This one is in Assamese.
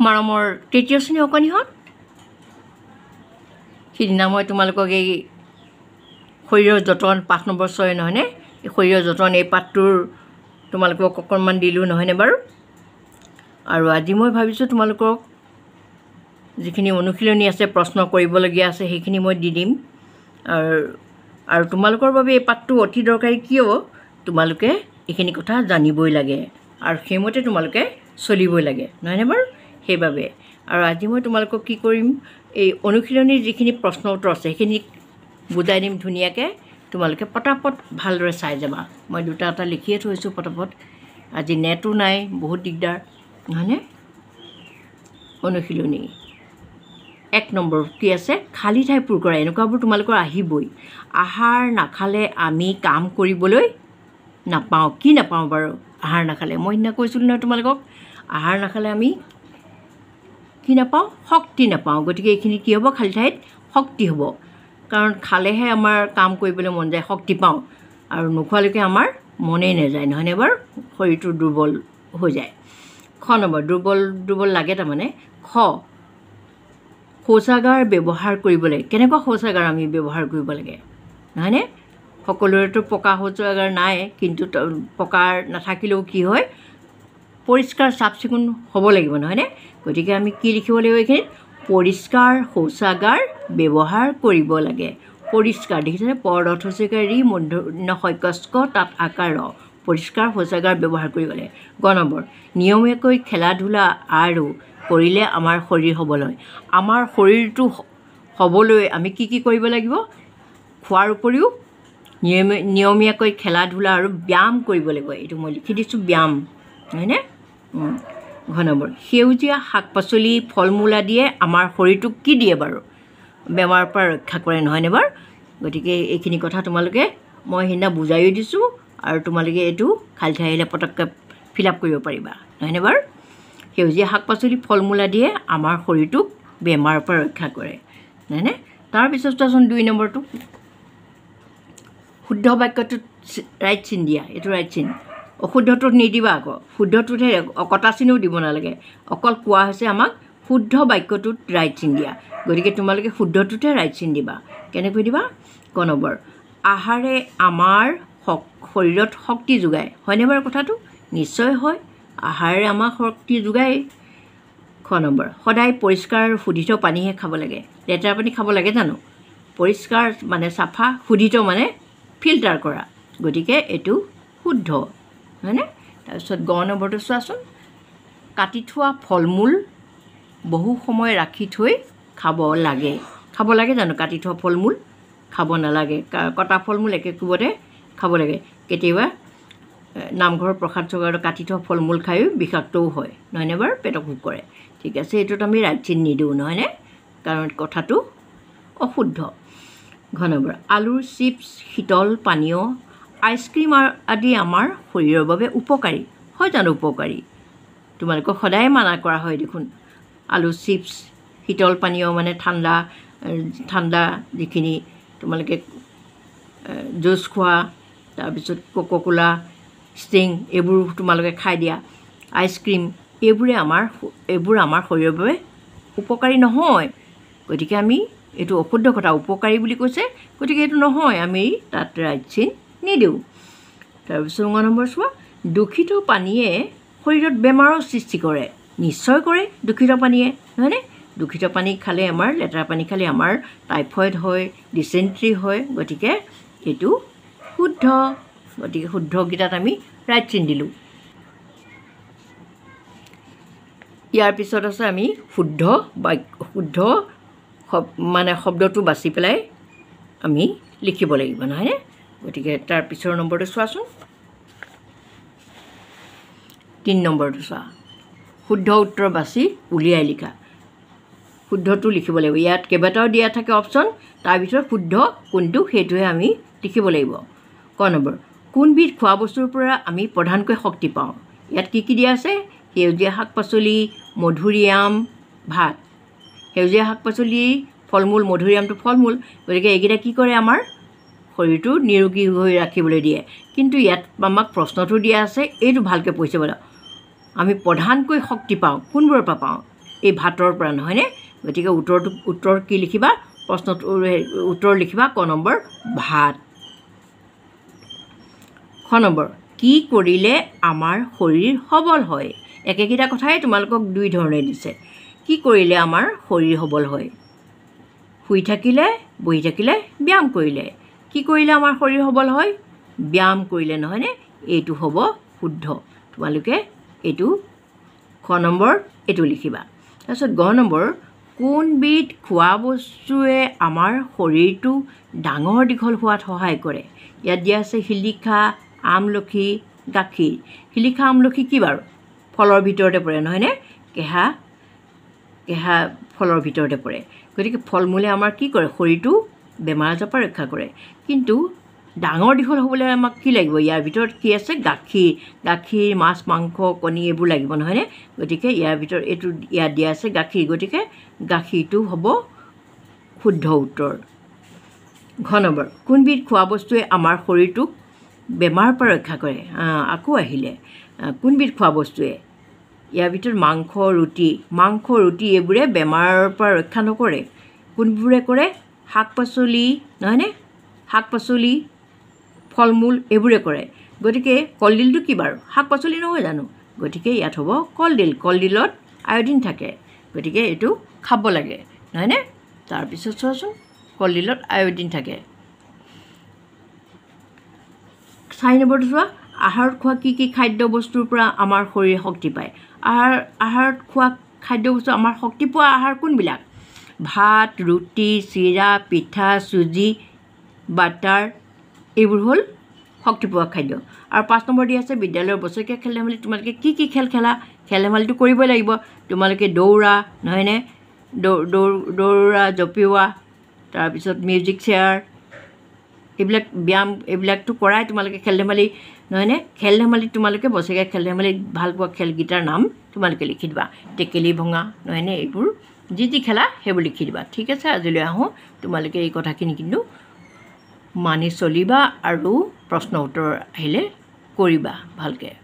মৰমৰ তৃতীয় শ্ৰেণীৰ অকণিহঁত, সিদিনা মই তোমালোকক এই শৰীৰৰ যতন পাঠ নম্বৰ 6 নহয়নে, এই শৰীৰৰ যতন এই পাঠটোৰ তোমালোকক অকণমান দিলোঁ নহয়নে বাৰু। আৰু আজি মই ভাবিছোঁ তোমালোকক যিখিনি অনুশীলনী আছে, প্ৰশ্ন কৰিবলগীয়া আছে, সেইখিনি মই দি দিম। আৰু তোমালোকৰ বাবে এই পাঠটো অতি দৰকাৰী। কিয়? তোমালোকে এইখিনি কথা জানিবই লাগে আৰু সেইমতে তোমালোকে চলিবই লাগে নহয়নে বাৰু। সেইবাবে আৰু আজি মই তোমালোকক কি কৰিম, এই অনুশীলনীৰ যিখিনি প্ৰশ্ন উত্তৰ আছে সেইখিনি বুজাই দিম ধুনীয়াকৈ। তোমালোকে পটাপট ভালদৰে চাই যাবা। মই দুটা এটা লিখিয়ে থৈছোঁ পটাপট। আজি নেটো নাই, বহুত দিগদাৰ নহয়নে। অনুশীলনী 1 নম্বৰ কি আছে, খালী ঠাই পূৰ কৰা। এনেকুৱাবোৰ তোমালোকৰ আহিবই। আহাৰ নাখালে আমি কাম কৰিবলৈ নাপাওঁ। কি নাপাওঁ বাৰু আহাৰ নাখালে? মই সিদিনা কৈছিলোঁ নহয় তোমালোকক, আহাৰ নাখালে আমি কি নাপাওঁ? শক্তি নাপাওঁ। গতিকে এইখিনি কি হ'ব? খালী ঠাইত শক্তি হ'ব। কাৰণ খালেহে আমাৰ কাম কৰিবলৈ মন যায়, শক্তি পাওঁ। আৰু নোখোৱালৈকে আমাৰ মনেই নাযায় নহয়নে বাৰু, শৰীৰটো দুৰ্বল হৈ যায়। খ নম্বৰ, দুৰ্বল লাগে তাৰমানে। খ, শৌচাগাৰ ব্যৱহাৰ কৰিব লাগে। কেনেকুৱা শৌচাগাৰ আমি ব্যৱহাৰ কৰিব লাগে নহয়নে। সকলোৰেতো পকা শৌচাগাৰ নাই, কিন্তু পকাৰ নাথাকিলেও কি হয়, পৰিষ্কাৰ চাফ চিকুণ হ'ব লাগিব নহয়নে। গতিকে আমি কি লিখিব লাগিব এইখিনিত? পৰিষ্কাৰ শৌচাগাৰ ব্যৱহাৰ কৰিব লাগে। পৰিষ্কাৰ দেখিছেনে, পদ অৰ্থ হৈছে ৰি, মূৰ্ধন্য শইকস্ক, তাত আকাৰ ৰ। পৰিষ্কাৰ শৌচাগাৰ ব্যৱহাৰ কৰিব লাগে। গ নম্বৰ, নিয়মীয়াকৈ খেলা ধূলা আৰু কৰিলে আমাৰ শৰীৰ সবল হয়। আমাৰ শৰীৰটো হ'বলৈ আমি কি কি কৰিব লাগিব? খোৱাৰ উপৰিও নিয়মীয়াকৈ খেলা ধূলা আৰু ব্যায়াম কৰিব লাগিব। এইটো মই লিখি দিছোঁ, ব্যায়াম হয়নে। ঘ নম্বৰ, সেউজীয়া শাক পাচলি ফল মূল আদিয়ে আমাৰ শৰীৰটোক কি দিয়ে বাৰু? বেমাৰৰ পৰা ৰক্ষা কৰে নহয়নে বাৰু। গতিকে এইখিনি কথা তোমালোকে মই সেইদিনা বুজাইও দিছোঁ, আৰু তোমালোকে এইটো খালী ঠাই আহিলে পটককৈ ফিল আপ কৰিব পাৰিবা নহয়নে বাৰু। সেউজীয়া শাক পাচলি ফল মূল আদিয়ে আমাৰ শৰীৰটোক বেমাৰৰ পৰা ৰক্ষা কৰে নহয়নে। তাৰপিছত চোৱাচোন 2 নম্বৰটো, শুদ্ধ বাক্যটোত ৰাইট চিন দিয়া। এইটো ৰাইট চিন, অশুদ্ধটোত নিদিবা আকৌ। শুদ্ধটোতহে, কটা চিনো দিব নালাগে। অকল কোৱা হৈছে আমাক শুদ্ধ বাক্যটোত ৰাইট চিন দিয়া। গতিকে তোমালোকে শুদ্ধটোতহে ৰাইট চিন দিবা। কেনেকৈ দিবা? ক নম্বৰ, আহাৰে আমাৰ শৰীৰত শক্তি যোগায়। হয়নে বাৰু কথাটো? নিশ্চয় হয়, আহাৰে আমাক শক্তি যোগায়। খ নম্বৰ, সদায় পৰিষ্কাৰ আৰু শোধিত পানীহে খাব লাগে। লেতেৰা পানী খাব লাগে জানো? পৰিষ্কাৰ মানে চাফা, শোধিত মানে ফিল্টাৰ কৰা। গতিকে এইটো শুদ্ধ হয়নে। তাৰপিছত গ নম্বৰটো চোৱাচোন, কাটি থোৱা ফল মূল বহু সময় ৰাখি থৈ খাব লাগে। খাব লাগে জানো? কাটি থোৱা ফল মূল খাব নালাগে। কটা ফল মূল একে কোবতে খাব লাগে। কেতিয়াবা নামঘৰৰ প্ৰসাদ চগাৰত কাটি থোৱা ফল মূল খায়ো বিষাক্তও হয় নহয়নে বাৰু, পেটক ভোক কৰে। ঠিক আছে, এইটোত আমি ৰাইট চিন নিদিওঁ নহয়নে, কাৰণ কথাটো অশুদ্ধ। ঘ নম্বৰ, আলুৰ চিপছ, শীতল পানীয়, আইচক্ৰীম আদি আমাৰ শৰীৰৰ বাবে উপকাৰী। হয় জানো উপকাৰী? তোমালোকক সদায় মানা কৰা হয় দেখোন। আলু চিপছ, শীতল পানীয় মানে ঠাণ্ডা যিখিনি তোমালোকে জুচ খোৱা, তাৰপিছত কোকা-কোলা, ষ্টিং, এইবোৰ তোমালোকে খাই দিয়া, আইচক্ৰীম, এইবোৰ আমাৰ শৰীৰৰ বাবে উপকাৰী নহয়। গতিকে আমি এইটো অশুদ্ধ কথা। উপকাৰী বুলি কৈছে, গতিকে এইটো নহয়, আমি তাত ৰাইট চিন নিদিওঁ। তাৰপিছত 9 নম্বৰ চোৱা, দূষিত পানীয়ে শৰীৰত বেমাৰৰ সৃষ্টি কৰে। নিশ্চয় কৰে দূষিত পানীয়ে নহয়নে। দূষিত পানী খালে, আমাৰ লেতেৰা পানী খালে আমাৰ টাইফইড হয়, ডিচেণ্ট্ৰি হয়। গতিকে এইটো শুদ্ধ। গতিকে শুদ্ধকেইটাত আমি ৰাইট চিন দিলোঁ। ইয়াৰ পিছত আছে আমি শুদ্ধ মানে শব্দটো বাছি পেলাই আমি লিখিব লাগিব নহয়নে। গতিকে তাৰ পিছৰ নম্বৰটো চোৱাচোন, 3 নম্বৰটো চোৱা, শুদ্ধ উত্তৰ বাছি উলিয়াই লিখা। শুদ্ধটো লিখিব লাগিব। ইয়াত কেইবাটাও দিয়া থাকে অপশ্যন, তাৰ ভিতৰত শুদ্ধ কোনটো সেইটোহে আমি লিখিব লাগিব। ক নম্বৰ, কোনবিধ খোৱা বস্তুৰ পৰা আমি প্ৰধানকৈ শক্তি পাওঁ? ইয়াত কি কি দিয়া আছে? সেউজীয়া শাক পাচলি, মধুৰিআম, ভাত। সেউজীয়া শাক পাচলি, ফল মূল, মধুৰিআমটো ফল মূল। গতিকে এইকেইটা কি কৰে? আমাৰ শৰীৰটো নিৰোগী হৈ ৰাখিবলৈ দিয়ে। কিন্তু ইয়াত আমাক প্ৰশ্নটো দিয়া আছে, এইটো ভালকৈ পঢ়িছে বোলে, আমি প্ৰধানকৈ শক্তি পাওঁ কোনবোৰৰ পৰা পাওঁ? এই ভাতৰ পৰা নহয়নে গতিকে উত্তৰ কি লিখিবা প্ৰশ্নটো উত্তৰ লিখিবা ক নম্বৰ ভাত খ নম্বৰ কি কৰিলে আমাৰ শৰীৰ সবল হয় একেকেইটা কথাই তোমালোকক দুই ধৰণে দিছে কি কৰিলে আমাৰ শৰীৰ সবল হয় শুই থাকিলে বহি থাকিলে ব্যায়াম কৰিলে কি কৰিলে আমাৰ শৰীৰ সবল হয় ব্যায়াম কৰিলে নহয়নে এইটো হ'ব শুদ্ধ তোমালোকে এইটো খ নম্বৰ এইটো লিখিবা তাৰপিছত গ নম্বৰ কোনবিধ খোৱা বস্তুৱে আমাৰ শৰীৰটো ডাঙৰ দীঘল হোৱাত সহায় কৰে ইয়াত দিয়া আছে শিলিখা আমলখি গাখীৰ শিলিখা আমলখি কি বাৰু ফলৰ ভিতৰতে পৰে নহয়নে কেঁহা ফলৰ ভিতৰতে পৰে গতিকে ফল মূলে আমাৰ কি কৰে শৰীৰটো বেমাৰ আজাৰৰ পৰা ৰক্ষা কৰে কিন্তু ডাঙৰ দীঘল হ'বলৈ আমাক কি লাগিব ইয়াৰ ভিতৰত কি আছে গাখীৰ মাছ মাংস কণী এইবোৰ লাগিব নহয়নে গতিকে ইয়াৰ ভিতৰত এইটো ইয়াত দিয়া আছে গাখীৰ গতিকে গাখীৰটো হ'ব শুদ্ধ উত্তৰ ঘ নম্বৰ কোনবিধ খোৱা বস্তুৱে আমাৰ শৰীৰটোক বেমাৰৰ পৰা ৰক্ষা কৰে আকৌ আহিলে কোনবিধ খোৱা বস্তুৱে ইয়াৰ ভিতৰত মাংস ৰুটি এইবোৰে বেমাৰৰ পৰা ৰক্ষা নকৰে কোনবোৰে কৰে শাক পাচলি নহয়নে শাক পাচলি ফল মূল এইবোৰে কৰে গতিকে কলডিলটো কি বাৰু শাক পাচলি নহয় জানো গতিকে ইয়াত হ'ব কলডিলত আয়ডিন থাকে গতিকে এইটো খাব লাগে নহয়নে তাৰপিছত চোৱাচোন কলডিলত আয়ডিন থাকে 4 নম্বৰটো চোৱা আহাৰত খোৱা কি খাদ্য বস্তুৰ পৰা আমাৰ শৰীৰে শক্তি পায় আহাৰত খোৱা খাদ্য বস্তু আমাৰ শক্তি পোৱা আহাৰ কোনবিলাক ভাত ৰুটি চিৰা পিঠা চুজি বাটাৰ এইবোৰ হ'ল শক্তি পোৱা খাদ্য আৰু 5 নম্বৰ দি আছে বিদ্যালয়ৰ বছৰীয়া খেল ধেমালি তোমালোকে কি খেল খেলা খেল ধেমালিটো কৰিবই লাগিব তোমালোকে দৌৰা নহয়নে দৌৰা জঁপিওৱা তাৰপিছত মিউজিক চেয়াৰ এইবিলাক ব্যায়াম এইবিলাকতো কৰাই তোমালোকে খেল ধেমালি নহয়নে খেল ধেমালিত তোমালোকে বছৰীয়া খেল ধেমালিত ভাল পোৱা খেলকেইটাৰ নাম তোমালোকে লিখি দিবা টেকেলি ভঙা নহয়নে এইবোৰ যি খেলা সেইবোৰ লিখি দিবা ঠিক আছে আজিলৈ আহোঁ তোমালোকে এই কথাখিনি কিন্তু মানি চলিবা আৰু প্ৰশ্ন উত্তৰ আহিলে কৰিবা ভালকৈ